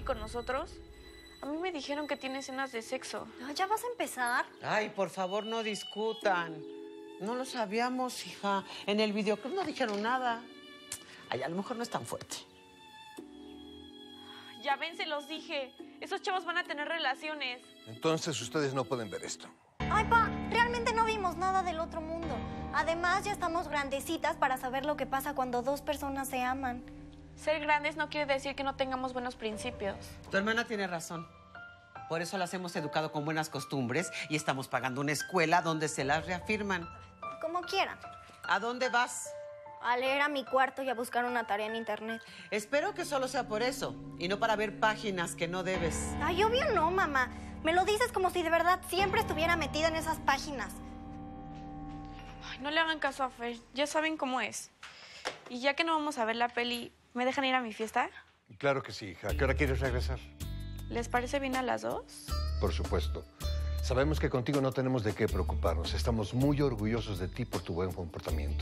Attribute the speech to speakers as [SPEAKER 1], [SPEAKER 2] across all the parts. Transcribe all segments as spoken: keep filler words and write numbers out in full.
[SPEAKER 1] con nosotros? A mí me dijeron que tiene escenas de sexo.
[SPEAKER 2] ¿Ya vas a empezar?
[SPEAKER 3] Ay, por favor, no discutan. No lo sabíamos, hija. En el videoclip no dijeron nada. Ay, a lo mejor no es tan fuerte.
[SPEAKER 1] Ya ven, se los dije. Esos chavos van a tener relaciones.
[SPEAKER 4] Entonces ustedes no pueden ver esto.
[SPEAKER 2] Ay, pa, realmente no vimos nada del otro mundo. Además, ya estamos grandecitas para saber lo que pasa cuando dos personas se aman.
[SPEAKER 1] Ser grandes no quiere decir que no tengamos buenos principios.
[SPEAKER 3] Tu hermana tiene razón. Por eso las hemos educado con buenas costumbres y estamos pagando una escuela donde se las reafirman.
[SPEAKER 2] Como quieran.
[SPEAKER 3] ¿A dónde vas?
[SPEAKER 2] A leer a mi cuarto y a buscar una tarea en internet.
[SPEAKER 3] Espero que solo sea por eso y no para ver páginas que no debes.
[SPEAKER 2] Ay, obvio no, mamá. Me lo dices como si de verdad siempre estuviera metida en esas páginas.
[SPEAKER 1] Ay, no le hagan caso a Fer. Ya saben cómo es. Y ya que no vamos a ver la peli, ¿me dejan ir a mi fiesta?
[SPEAKER 4] Claro que sí, hija. ¿A qué hora quieres regresar?
[SPEAKER 1] ¿Les parece bien a las dos?
[SPEAKER 4] Por supuesto. Sabemos que contigo no tenemos de qué preocuparnos. Estamos muy orgullosos de ti por tu buen comportamiento.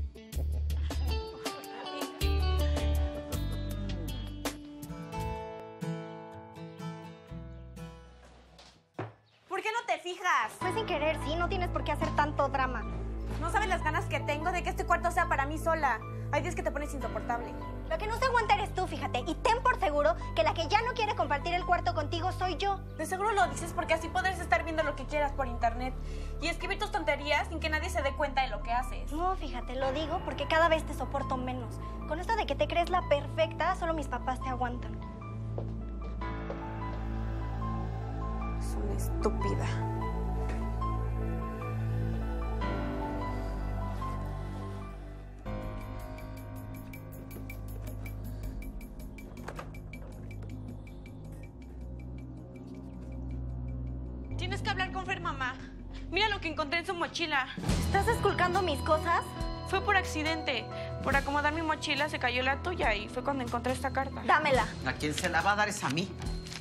[SPEAKER 5] ¿Por qué no te fijas?
[SPEAKER 2] Fue sin querer, sí, no tienes por qué hacer tanto drama.
[SPEAKER 5] No sabes las ganas que tengo de que este cuarto sea para mí sola. Hay días que te pones insoportable.
[SPEAKER 2] Lo que no se aguanta eres tú, fíjate. Y ten por seguro que la que ya no quiere compartir el cuarto contigo soy yo.
[SPEAKER 5] De seguro lo dices porque así podrás estar viendo lo que quieras por internet y escribir tus tonterías sin que nadie se dé cuenta de lo que haces.
[SPEAKER 2] No, fíjate, lo digo porque cada vez te soporto menos. Con esto de que te crees la perfecta, solo mis papás te aguantan.
[SPEAKER 5] Es una estúpida.
[SPEAKER 1] Tienes que hablar con Fer, mamá. Mira lo que encontré en su mochila.
[SPEAKER 2] ¿Estás esculcando mis cosas?
[SPEAKER 1] Fue por accidente. Por acomodar mi mochila se cayó la tuya y fue cuando encontré esta carta.
[SPEAKER 2] Dámela.
[SPEAKER 3] A quien se la va a dar es a mí.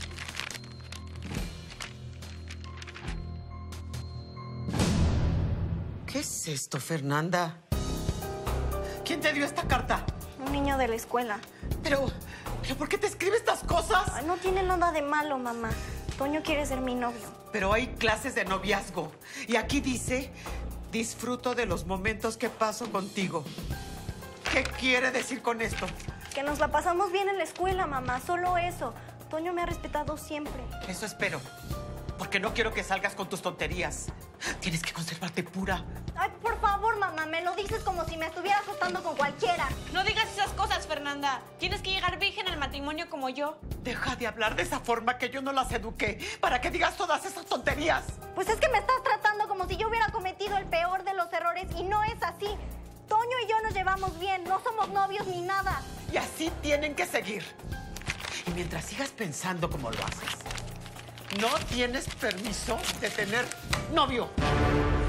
[SPEAKER 3] ¿Qué es esto, Fernanda? ¿Quién te dio esta carta?
[SPEAKER 2] Un niño de la escuela.
[SPEAKER 3] Pero, ¿pero por qué te escribe estas cosas?
[SPEAKER 2] Ay, no tiene nada de malo, mamá. Toño quiere ser mi novio.
[SPEAKER 3] Pero hay clases de noviazgo. Y aquí dice, disfruto de los momentos que paso contigo. ¿Qué quiere decir con esto?
[SPEAKER 2] Que nos la pasamos bien en la escuela, mamá. Solo eso. Toño me ha respetado siempre.
[SPEAKER 3] Eso espero. Porque no quiero que salgas con tus tonterías. Tienes que conservarte pura.
[SPEAKER 2] Ay, por favor, mamá. Me lo dices como si me estuviera acostando con cualquiera.
[SPEAKER 1] No digas esas cosas, Fernanda. Tienes que llegar virgen al matrimonio como yo.
[SPEAKER 3] Deja de hablar de esa forma, que yo no las eduqué para que digas todas esas tonterías.
[SPEAKER 2] Pues es que me estás tratando como si yo hubiera cometido el peor de los errores y no es así. Toño y yo nos llevamos bien, no somos novios ni nada.
[SPEAKER 3] Y así tienen que seguir. Y mientras sigas pensando como lo haces, no tienes permiso de tener novio.